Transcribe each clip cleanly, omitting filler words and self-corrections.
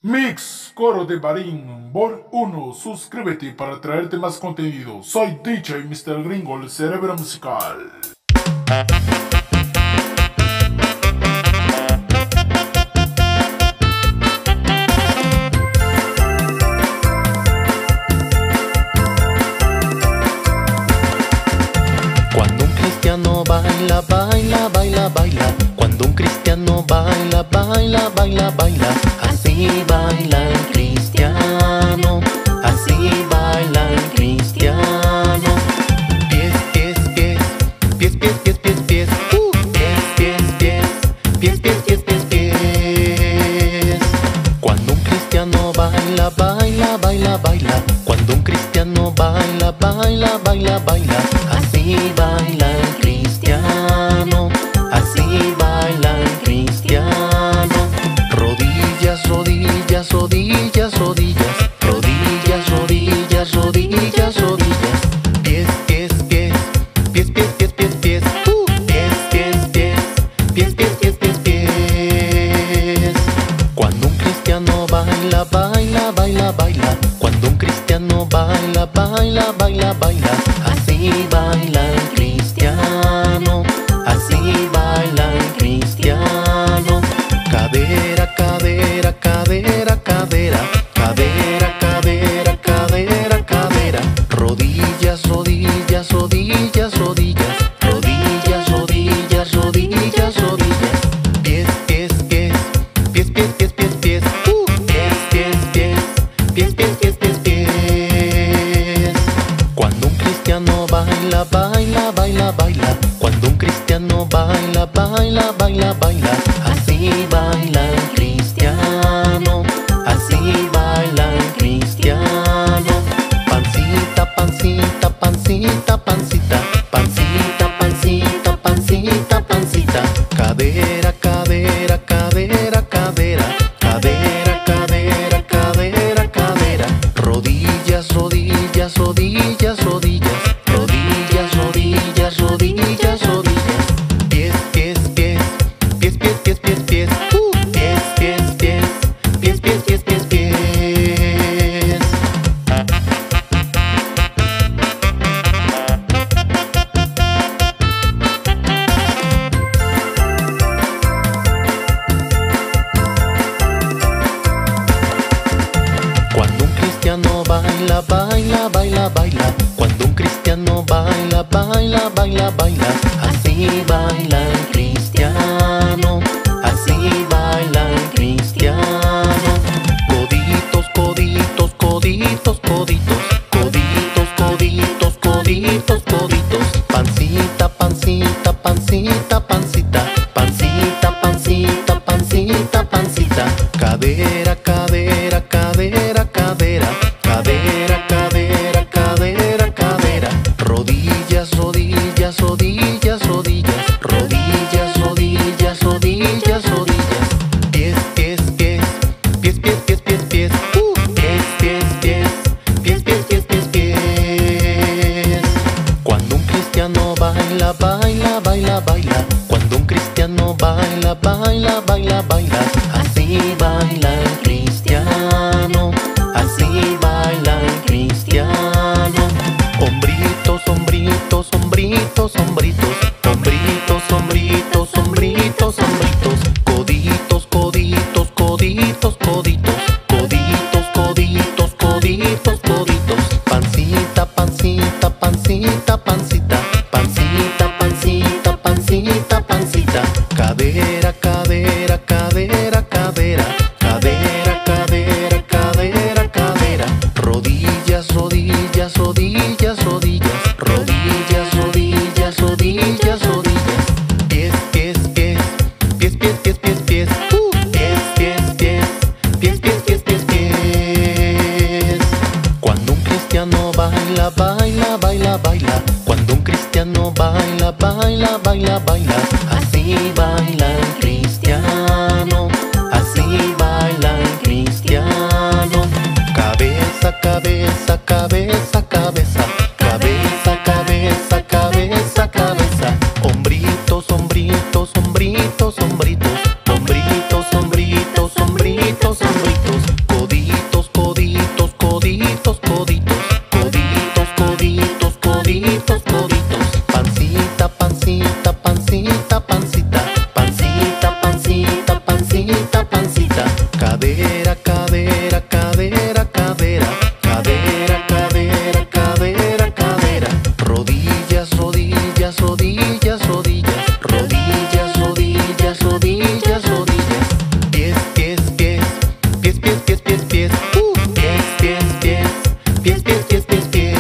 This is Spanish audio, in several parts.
Mix Coro de Barín, Vol 1, suscríbete para traerte más contenido. Soy DJ Mr. Gringo, el cerebro musical. Cuando un cristiano baila, baila, baila, baila. Cuando un cristiano baila, baila, baila, baila. Así baila el cristiano, así baila el cristiano. Pies, pies, pies, pies, pies, pies, pies, pies. Pies, pies, pies, pies, pies, pies, pies, pies. Cuando un cristiano baila, baila, baila, baila. Cuando un cristiano baila, baila, baila, baila. Así baila el cristiano, así baila el cristiano. Rodillas, rodillas, rodillas, rodillas. Rodillas, rodillas, rodillas, rodillas. Pies, pies, pies, pies, pies, pies, pies, pies. Pies, pies, pies, pies, pies, pies, pies, pies. Cuando un cristiano baila, baila, baila, baila. Cuando un cristiano baila, baila, baila, baila. Así baila el cristiano, así baila el cristiano. Cadera, cadera, cadera, cadera. Cadera, cadera, cadera, cadera. Rodillas, rodillas, rodillas, rodillas. Rodillas, rodillas, rodillas, rodillas. Pies, pies, pies, pies, pies, pies, pies, pies. Pies, pies, pies, pies, pies, pies, pies, pies. Cuando un cristiano baila, baila, baila, baila. Cuando un cristiano baila, baila, baila, baila. Así baila el cristiano, así baila el cristiano. Pancita, pancita, pancita, pancita. Pancita, pancita, pancita, pancita. Cadera, cadera, cadera, cadera. Cadera, cadera, cadera, cadera. Rodillas, rodillas, rodillas, rodillas. Rodillas, rodillas, rodillas, rodillas. Pies, pies, pies, pies, pies, pies, pies, pies. Pies, pies, pies, pies, pies, pies, pies, pies. Cuando un cristiano baila, baila, baila, baila. Cuando un cristiano baila, baila, baila, baila. Así baila el cristiano, así baila el cristiano. Coditos, coditos, coditos, coditos. Coditos, coditos, coditos, coditos. Pancita, pancita, pancita, pancita. Pancita, pancita, pancita, pancita. Cadera, cadera, cadera, cadera. Cadera, cadera, cadera, cadera. Rodillas, rodillas, rodillas, rodillas. Rodillas, rodillas, rodillas, rodillas. Pies, pies, pies, pies, pies, pies, pies, pies. Pies, pies, pies, pies, pies, pies, pies, pies. Cuando un cristiano baila, baila, baila, baila. Cuando un cristiano baila, baila, baila, baila. Así baila el cristiano, así baila el cristiano. Hombritos, hombritos, hombritos, hombritos. Hombritos, hombritos, hombritos, hombritos. Coditos, coditos, coditos, coditos. Coditos, coditos, coditos, coditos. Pancita, pancita, pancita, pancita. Pancita, pancita, pancita, pancita. Cadera, cadera, cadera, cadera. Cadera, cadera, cadera, cadera. Rodillas, rodillas, rodillas, rodillas. Rodillas, rodillas, rodillas, rodillas. Pies, pies, pies, pies, pies, pies, pies, pies. Pies, pies, pies, pies, pies, pies, pies, pies. Cuando un cristiano baila, baila, baila, baila. Cuando un cristiano baila, baila, baila, baila. Así baila el cristiano, así baila el cristiano. Cabeza, cabeza, cabeza, cabeza. Cabeza, cabeza, cabeza, cabeza. Hombritos, hombritos, hombritos, hombritos. Hombritos, hombritos, hombritos, hombritos. Cadera, cadera, cadera, cadera. Cadera, cadera, cadera, cadera. Rodillas, rodillas, rodillas, rodillas. Rodillas, rodillas, rodillas, rodillas. Pies, pies, pies. Pies, pies, pies, pies, pies. Pies, pies, pies. Pies, pies, pies, pies, pies.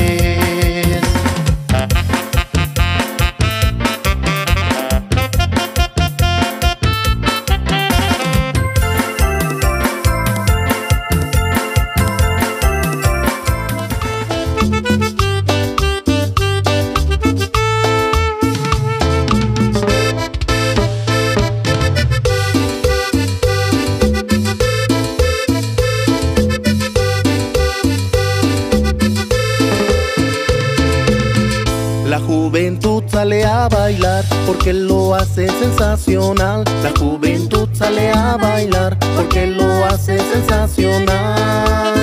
La juventud sale a bailar porque lo hace sensacional. La juventud sale a bailar porque lo hace sensacional.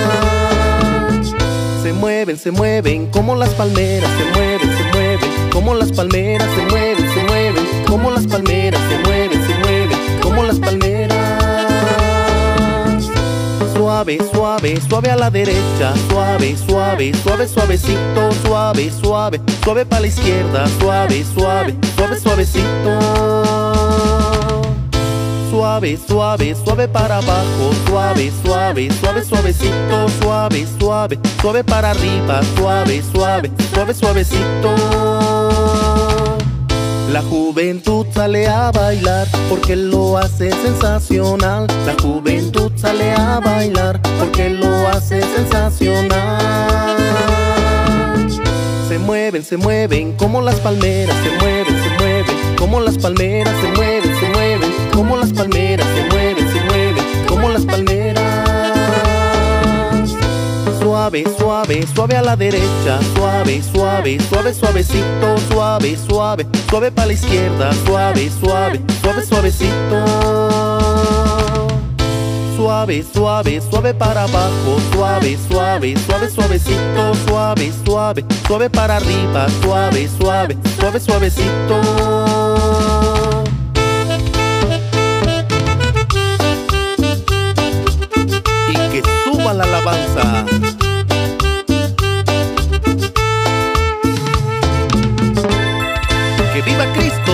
Se mueven como las palmeras. Se mueven como las palmeras. Se mueven como las palmeras. Se mueven como las palmeras. Suave, suave, suave a la derecha. Suave, suave, suave, suavecito. Suave, suave, suave para la izquierda. Suave, suave, suave, suavecito. Suave, suave, suave para abajo. Suave, suave, suave, suavecito. Suave, suave, suave para arriba. Suave, suave, suave, suavecito. La juventud sale a bailar porque lo hace sensacional. La juventud sale a bailar porque lo hace sensacional. Se mueven como las palmeras. Se mueven como las palmeras. Se mueven como las palmeras. Se mueven como las palmeras. Suave, suave, suave a la derecha. Suave, suave, suave, suavecito. Suave, suave, suave para la izquierda. Suave, suave, suave, suavecito. Suave, suave, suave para abajo. Suave, suave, suave, suavecito. Suave, suave, suave para arriba. Suave, suave, suave, suavecito. Y que suba la alabanza. ¡Que viva Cristo!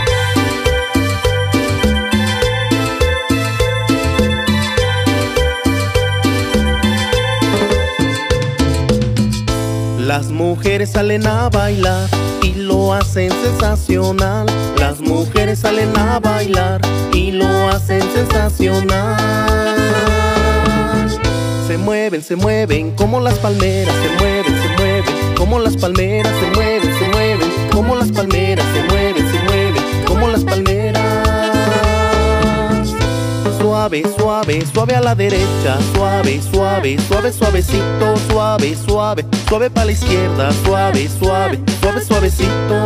Las mujeres salen a bailar y lo hacen sensacional. Las mujeres salen a bailar y lo hacen sensacional. Se mueven como las palmeras. Se mueven como las palmeras. Se mueven como las palmeras. Se mueven como las palmeras. Suave, suave, suave a la derecha. Suave, suave, suave, suavecito. Suave, suave, suave para la izquierda. Suave, suave, suave, suavecito.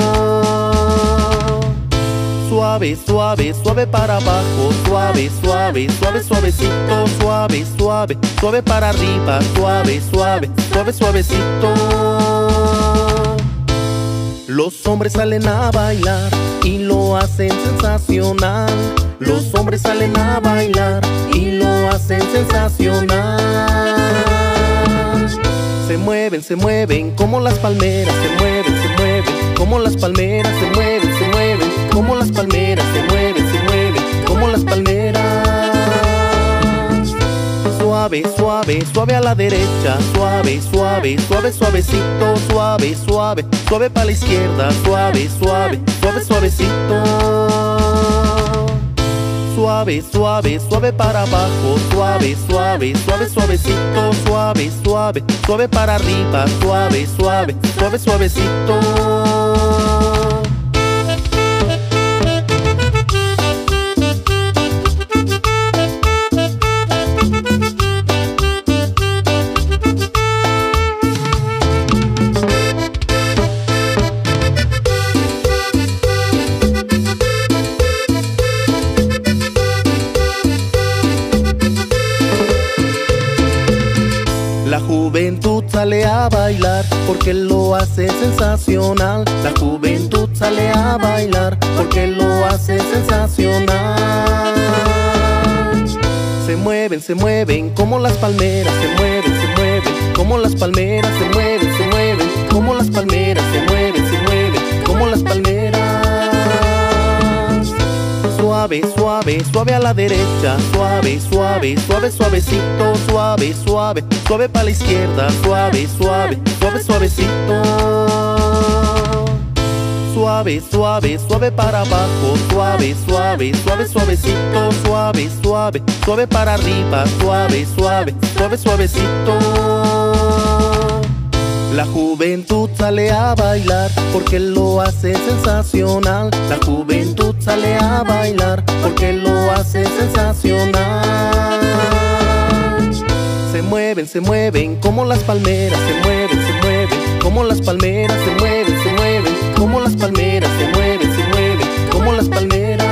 Suave, suave, suave para abajo. Suave, suave, suave, suavecito. Suave, suave, suave para arriba. Suave, suave, suave, suavecito. Los hombres salen a bailar y lo hacen sensacional. Los hombres salen a bailar y lo hacen sensacional. Se mueven como las palmeras. Se mueven como las palmeras. Se mueven como las palmeras. Se mueven como las palmeras. Suave, suave, suave a la derecha. Suave, suave, suave, suavecito. Suave, suave, suave para la izquierda. Suave, suave, suave, suavecito. Suave, suave, suave para abajo. Suave, suave, suave, suavecito. Suave, suave, suave para arriba. Suave, suave, suave, suavecito. La juventud sale a bailar porque lo hace sensacional. La juventud sale a bailar porque lo hace sensacional. Se se mueven como las palmeras, se mueven como las palmeras, se mueven como las palmeras, se mueven como las palmeras. Suave, suave, suave a la derecha, suave, suave, suave, suavecito, suave, suave, suave para la izquierda, suave, suave, suave, suavecito. Suave, suave, suave para abajo, suave, suave, suave, suavecito, suave, suave, suave para arriba, suave, suave, suave, suavecito. La juventud sale a bailar porque lo hace sensacional. La juventud sale a bailar porque lo hace sensacional. Se mueven como las palmeras, se mueven como las palmeras, se mueven como las palmeras, se mueven como las palmeras.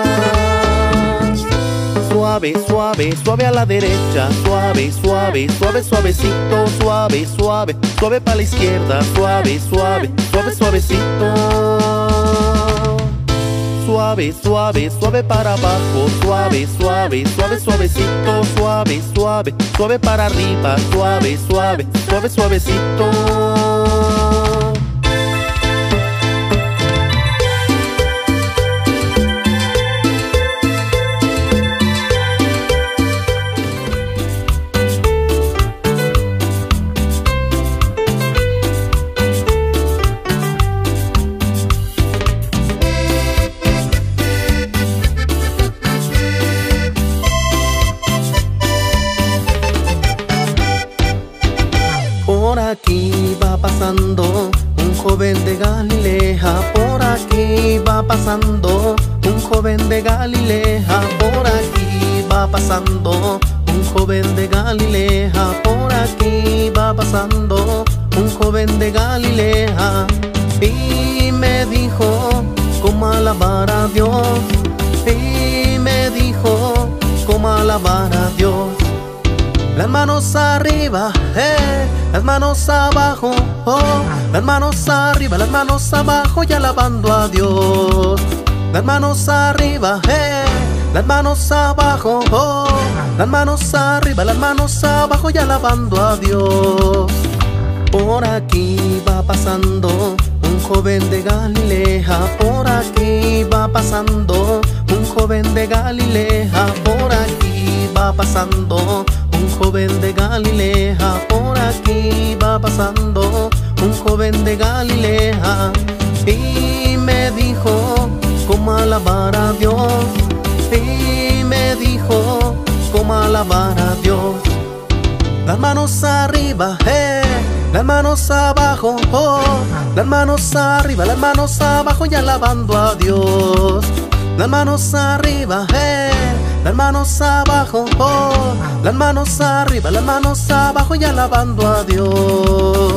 Suave, suave, suave a la derecha, suave, suave, suave, suavecito, suave, suave, suave para la izquierda, suave, suave, suave, suavecito. Suave, suave, suave para abajo, suave, suave, suave, suavecito, suave, suave, suave para arriba, suave, suave, suave, suavecito. Por aquí va pasando un joven de Galilea, por aquí va pasando un joven de Galilea, por aquí va pasando un joven de Galilea, por aquí va pasando un joven de Galilea. Y me dijo cómo alabar a Dios, y me dijo cómo alabar a Dios. Las manos arriba, las manos abajo, las manos arriba, las manos abajo y alabando a Dios. Las manos arriba, las manos abajo, las manos arriba, las manos abajo y alabando a Dios. Por aquí va pasando un joven de Galilea, por aquí va pasando un joven de Galilea, por aquí va pasando un joven de Galilea, por aquí va pasando un joven de Galilea. Y me dijo cómo alabar a Dios, y me dijo cómo alabar a Dios. Las manos arriba, las manos abajo, las manos arriba, las manos abajo y alabando a Dios. Las manos arriba, las manos abajo, las manos arriba, las manos abajo y alabando a Dios.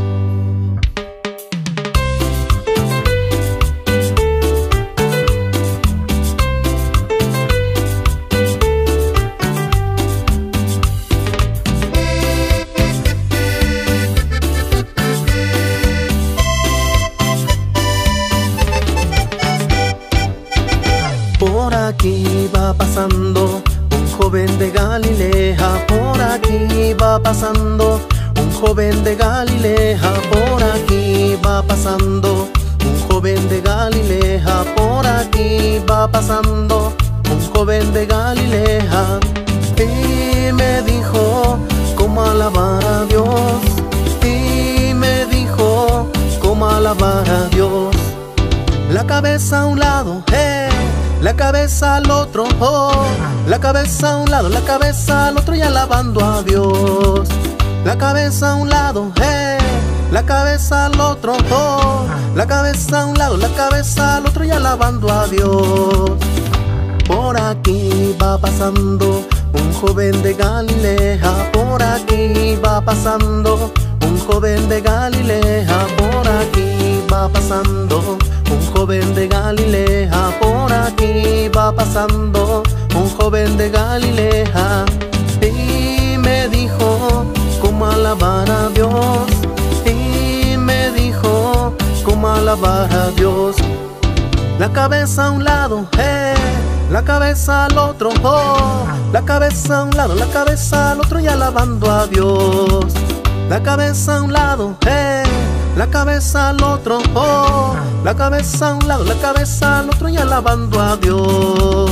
Por aquí va pasando un joven de Galilea, por aquí va pasando un joven de Galilea, por aquí va pasando un joven de Galilea, por aquí va pasando un joven de Galilea. Y me dijo cómo alabar a Dios, y me dijo cómo alabar a Dios. La cabeza a un lado, la cabeza al otro, la cabeza a un lado, la cabeza al otro y alabando a Dios. La cabeza a un lado, la cabeza al otro, la cabeza a un lado, la cabeza al otro y alabando a Dios. Por aquí va pasando un joven de Galilea, por aquí va pasando un joven de Galilea, por aquí va pasando un joven de Galilea, por aquí va pasando un joven de Galilea. Y me dijo cómo alabar a Dios, y me dijo cómo alabar a Dios. La cabeza a un lado, la cabeza al otro, oh, la cabeza a un lado, la cabeza al otro y alabando a Dios. La cabeza a un lado, la cabeza al otro, oh, la cabeza a un lado, la cabeza al otro y alabando a Dios.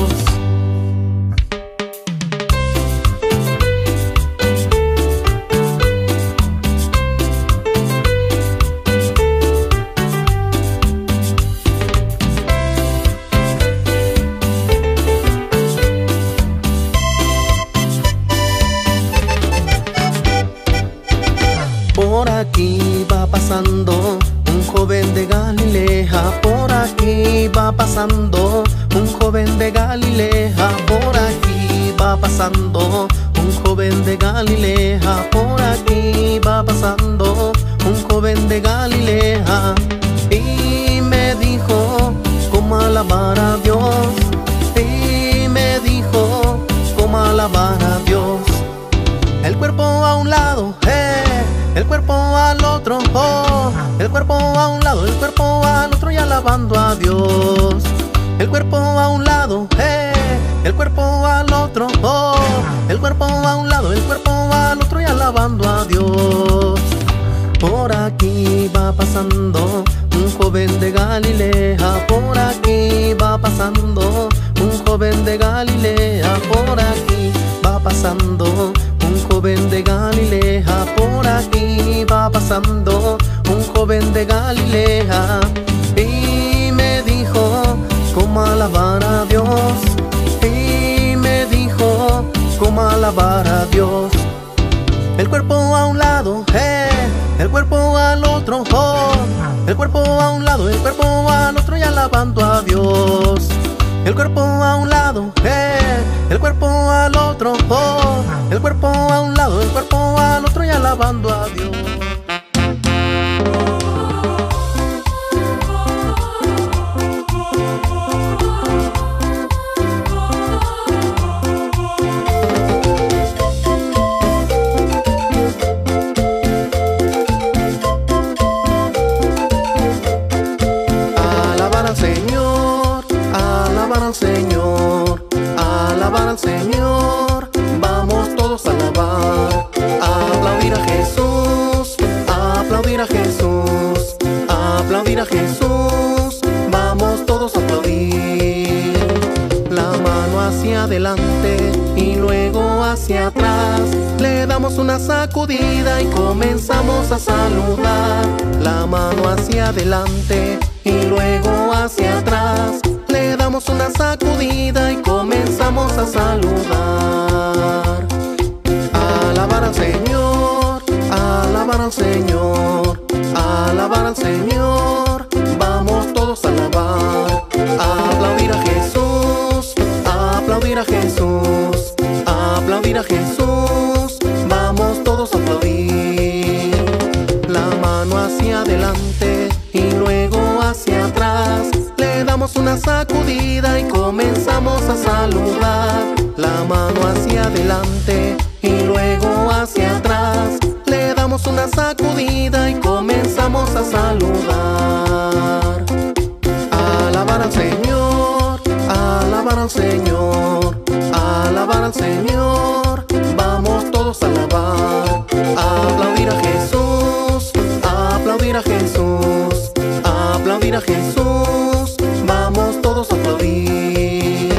Por aquí va pasando un joven de Galilea, por aquí va pasando un joven de Galilea, por aquí va pasando un joven de Galilea, por aquí va pasando un joven de Galilea. Y me dijo cómo alabar a Dios, y me dijo cómo alabar a Dios. El cuerpo a un lado, el cuerpo al otro, oh, el cuerpo a un lado, el cuerpo al otro y alabando a Dios. El cuerpo a un lado, el cuerpo al otro, oh, el cuerpo a un lado, el cuerpo al otro y alabando a Dios. Por aquí va pasando un joven de Galilea, por aquí va pasando un joven de Galilea, por aquí va pasando un joven de Galilea, por aquí va pasando un joven de Galilea. Y me dijo cómo alabar a Dios, y me dijo cómo alabar a Dios. El cuerpo a un lado, el cuerpo al otro, oh, el cuerpo a un lado, el cuerpo al otro y alabando a Dios. El cuerpo a un lado, el cuerpo al otro, oh, el cuerpo a un lado, el cuerpo al otro y alabando a Dios. Alabar al Señor, alabar al Señor, alabar al Señor, vamos todos a alabar, aplaudir a Jesús, aplaudir a Jesús, aplaudir a Jesús, vamos todos a aplaudir. La mano hacia adelante y luego hacia atrás, le damos una sacudida y comenzamos a saludar. La mano hacia adelante y luego hacia atrás, le damos una sacudida y comenzamos a saludar. Alabar al Señor, alabar al Señor, alabar al Señor, vamos todos a alabar, aplaudir a Jesús, aplaudir a Jesús, aplaudir a Jesús, vamos todos a aplaudir. La mano hacia adelante y luego hacia atrás, le damos una sacudida y comenzamos a saludar. La mano hacia adelante y luego hacia atrás, le damos una sacudida y comenzamos a saludar. Alabar al Señor, alabar al Señor, alabar al Señor, vamos todos a alabar, aplaudir a Jesús, aplaudir a Jesús, aplaudir a Jesús, vamos todos a aplaudir.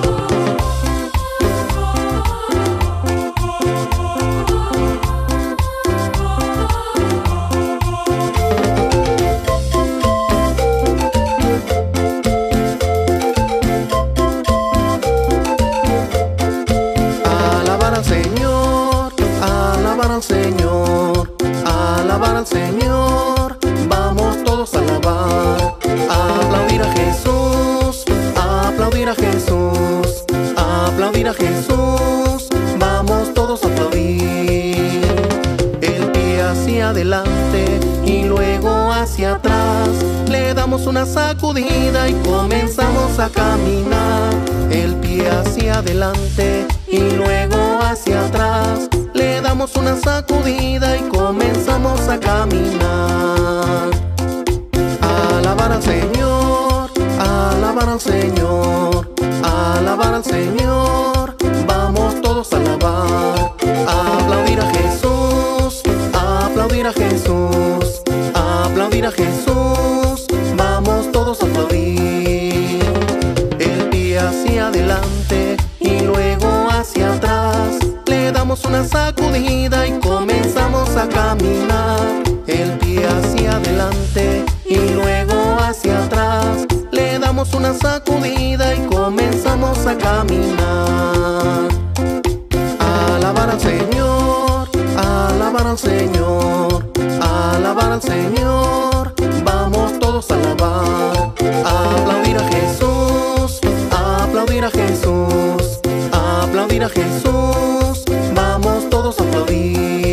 Alabar al Señor, alabar al Señor, alabar al Señor, vamos todos a alabar, aplaudir a Jesús, aplaudir a Jesús, aplaudir a Jesús, vamos todos a aplaudir. El pie hacia adelante y luego hacia atrás, le damos una sacudida y comenzamos a caminar. El pie hacia adelante y luego hacia atrás, le damos una sacudida y comenzamos a caminar. Alabar al Señor, alabar al Señor, alabar al Señor, vamos todos a alabar, aplaudir a Jesús, aplaudir a Jesús, aplaudir a Jesús, vamos todos a aplaudir. El pie hacia adelante y luego hacia atrás, le damos una sacudida y comenzamos a caminar. El pie hacia adelante y luego hacia atrás, le damos una sacudida y comenzamos a caminar. Alabar al Señor, alabar al Señor, alabar al Señor, vamos todos a alabar, aplaudir a Jesús, aplaudir a Jesús, aplaudir a Jesús, vamos todos a aplaudir.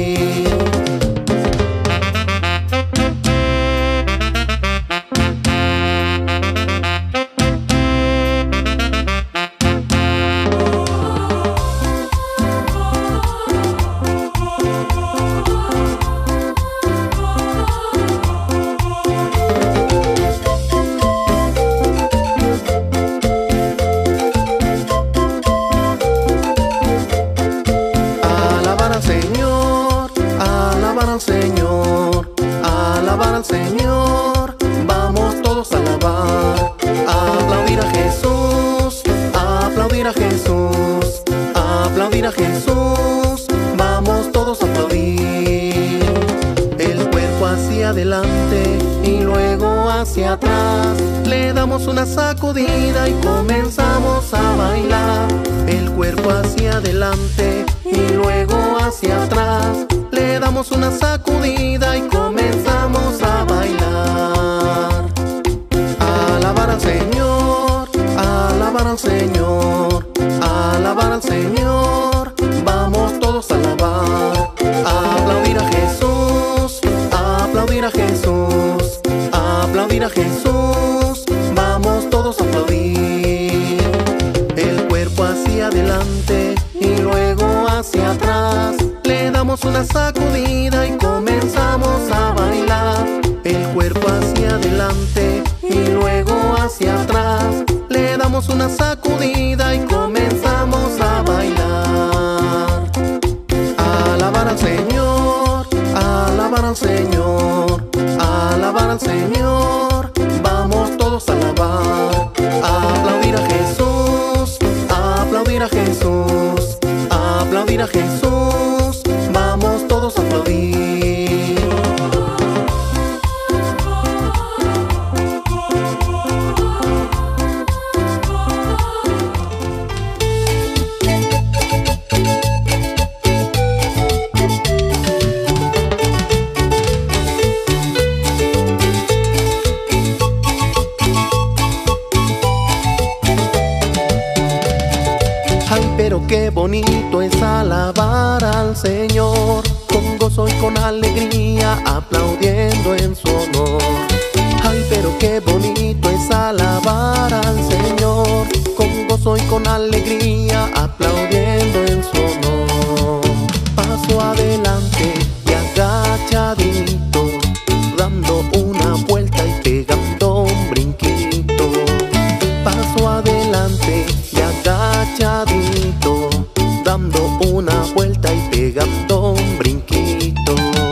Señor, alabar al Señor, vamos todos a alabar, aplaudir a Jesús, aplaudir a Jesús, aplaudir a Jesús, vamos todos a aplaudir. El cuerpo hacia adelante y luego hacia atrás, le damos una sacudida y comenzamos a bailar. El cuerpo hacia adelante y luego hacia atrás, le damos una sacudida y comenzamos a bailar. Alabar al Señor, alabar al Señor, alabar al Señor, vamos todos a alabar, aplaudir a Jesús, aplaudir a Jesús, aplaudir a Jesús, vamos todos a aplaudir. El cuerpo hacia adelante y luego hacia atrás, le damos una sacudida y comenzamos a bailar. El cuerpo hacia adelante y luego hacia atrás, le damos una sacudida y comenzamos a bailar. Alabar al Señor, alabar al Señor, alabar al Señor, vamos todos a alabar, aplaudir a Jesús, aplaudir a Jesús, aplaudir a Jesús, vamos todos a aplaudir. Ay, pero qué bonito es alabar al Señor, con gozo y con alegría, aplaudiendo en su honor. Ay, pero qué bonito es alabar al Señor, con gozo y con alegría, aplaudiendo en su honor. Paso adelante y agachadito, dando una vuelta y pegando un brinquito. Paso adelante y agachadito, dando una vuelta y pegando un brinquito.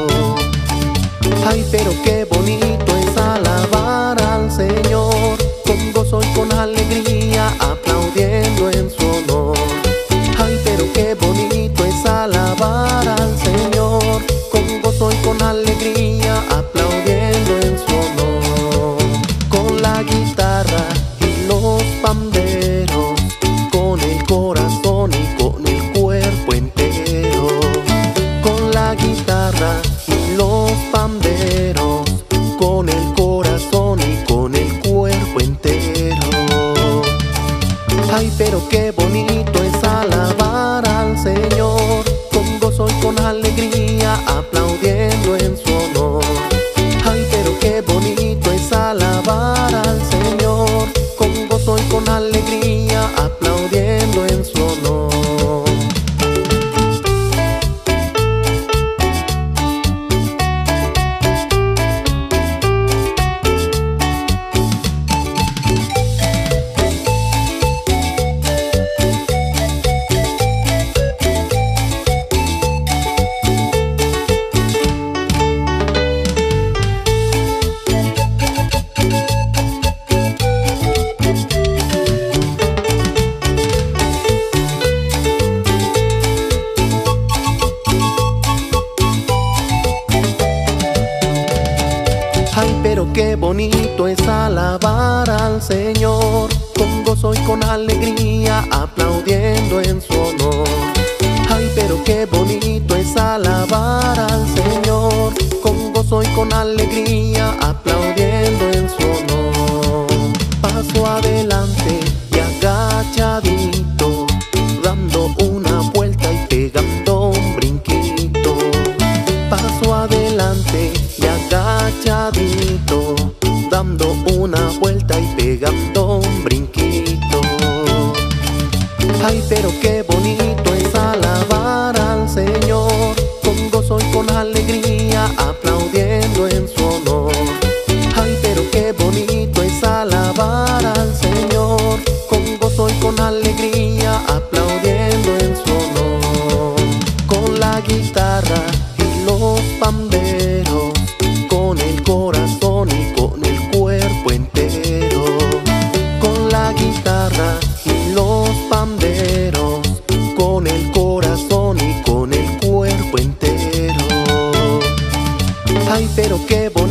Ay, pero qué bonito es alabar al Señor, con gozo y con alegría, aplaudiendo en su honor. Ay, pero qué bonito es alabar al Señor, con gozo y con alegría, aplaudiendo en su honor. Con la guitarra y los panderos, con el corazón y con el cuerpo entero. Con la guitarra y los panderos, con el corazón y con el cuerpo entero. Ay, pero qué bonito es alabar al Señor, con gozo y con alegría, aplaudiendo en su bonito es alabar al Señor, con gozo y con alegría, aplaudiendo en su honor. Ay, pero qué bonito es alabar al Señor, con gozo y con alegría, aplaudiendo en su honor. Paso adelante y agachadito, dando una vuelta y pegando un brinquito. Paso adelante y agachadito, dando una vuelta y pegando un brinquito. Ay, pero qué bonito es alabar al Señor, con gozo y con alegría, aplaudiendo en su honor. Ay, pero qué bonito es alabar al Señor, con gozo y con alegría, aplaudiendo en su honor. Con la guitarra y los panderos, con el corazón y con el cuerpo entero. Con la guitarra y los panderos, con el corazón y con el cuerpo entero. Ay, pero qué bonito